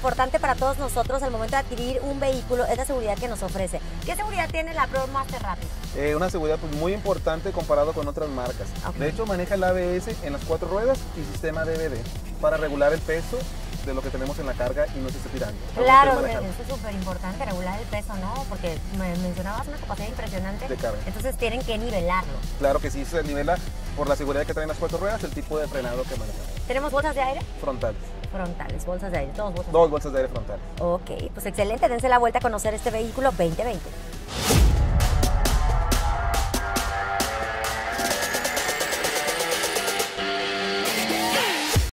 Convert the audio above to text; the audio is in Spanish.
importante para todos nosotros al momento de adquirir un vehículo es la seguridad que nos ofrece. ¿Qué seguridad tiene la ProMaster Rapid? Una seguridad pues, muy importante comparado con otras marcas. Okay. De hecho, maneja el ABS en las 4 ruedas y sistema DVD para regular el peso de lo que tenemos en la carga y no se esté tirando. Claro, eso es súper importante, regular el peso, ¿no? Porque me mencionabas una capacidad impresionante de carga. Entonces tienen que nivelarlo. Claro que sí, se nivela por la seguridad que traen las 4 ruedas, el tipo de frenado que manejamos. ¿Tenemos bolsas de aire? Frontales. Frontales, bolsas de aire, dos bolsas de aire frontales. Ok, pues excelente, dense la vuelta a conocer este vehículo 2020.